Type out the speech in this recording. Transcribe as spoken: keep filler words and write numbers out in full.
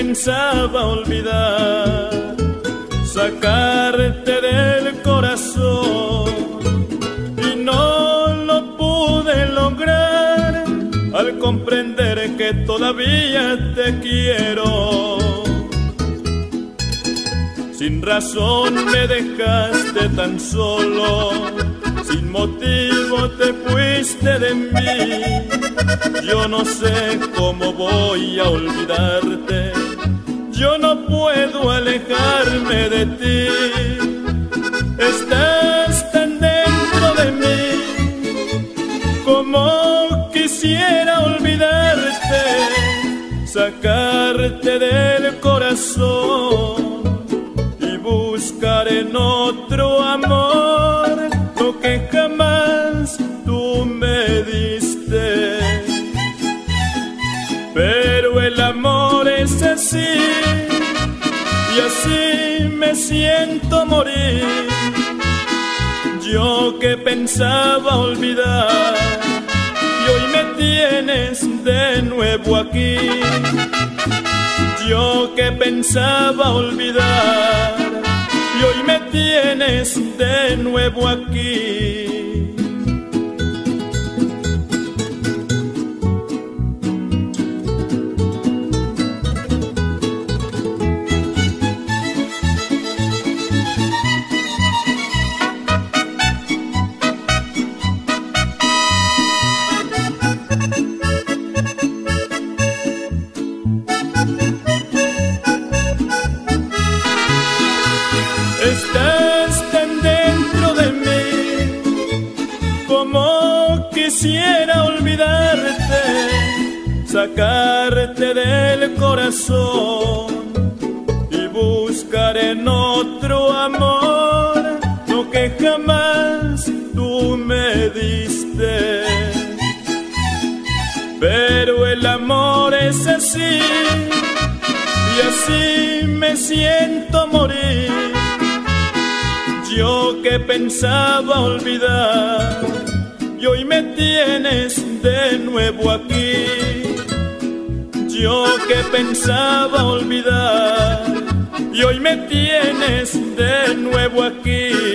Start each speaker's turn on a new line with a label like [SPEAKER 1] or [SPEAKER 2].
[SPEAKER 1] pensaba olvidar, sacarte del corazón, y no lo pude lograr al comprender que todavía te quiero. Sin razón me dejaste tan solo, sin motivo te fuiste de mí. Yo no sé cómo voy a olvidarte, yo no puedo alejarme de ti. Estás tan dentro de mí, como quisiera olvidarte, sacarte del corazón y buscar en otro amor lo que jamás tú me diste. Pero el amor es así, y así me siento morir. Yo que pensaba olvidar, y hoy me tienes de nuevo aquí. Yo que pensaba olvidar, y hoy me tienes de nuevo aquí. Estás tan dentro de mí, como quisiera olvidarte, sacarte del corazón y buscar en otro amor lo que jamás tú me diste. Pero el amor es así, y así me siento morir. Yo que pensaba olvidar, y hoy me tienes de nuevo aquí. Yo que pensaba olvidar, y hoy me tienes de nuevo aquí.